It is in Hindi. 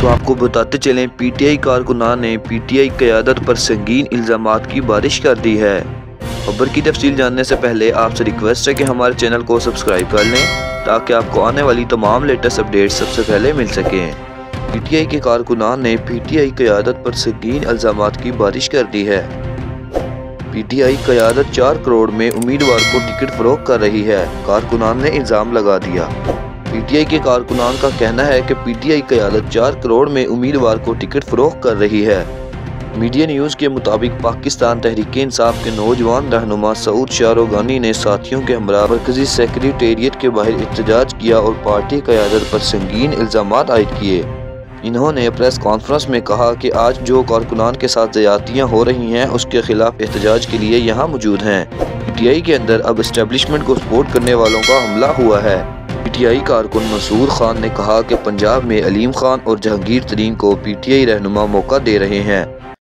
तो आपको बताते चलें, पीटीआई कारकुनान ने पीटीआई क़यादत पर संगीन इल्ज़ामात की बारिश कर दी है। खबर की तफसील जानने से पहले आपसे रिक्वेस्ट है कि हमारे चैनल को सब्सक्राइब कर लें ताकि आपको आने वाली तमाम लेटेस्ट अपडेट सबसे पहले मिल सकें। पीटीआई के कारकुनान ने पीटीआई क़यादत पर संगीन इल्ज़ामात की बारिश कर दी है। पीटीआई क़यादत 4 करोड़ में उम्मीदवार को टिकट फरोख्त कर रही है, कारकुनान ने इल्ज़ाम लगा दिया। पीटीआई के कारकुनान का कहना है कि पीटीआई क़यादत 4 करोड़ में उम्मीदवार को टिकट फरोख्त कर रही है। मीडिया न्यूज़ के मुताबिक पाकिस्तान तहरीक इंसाफ के नौजवान रहनुमा सऊद शाहरुगानी ने साथियों के हमरा मरकजी सेक्रेटेरिएट के बाहर एहतजाज किया और पार्टी क़यादत पर संगीन इल्ज़ामात आयद किए। इन्होंने प्रेस कॉन्फ्रेंस में कहा कि आज जो कारकुनान के साथ ज़्यादतियाँ हो रही हैं उसके खिलाफ एहतजाज के लिए यहाँ मौजूद हैं। पीटीआई के अंदर अब एस्टेब्लिशमेंट को सपोर्ट करने वालों का हमला हुआ है। पीटीआई कारकुन मंसूर खान ने कहा कि पंजाब में अलीम खान और जहांगीर तरीन को पीटीआई रहनुमा मौका दे रहे हैं।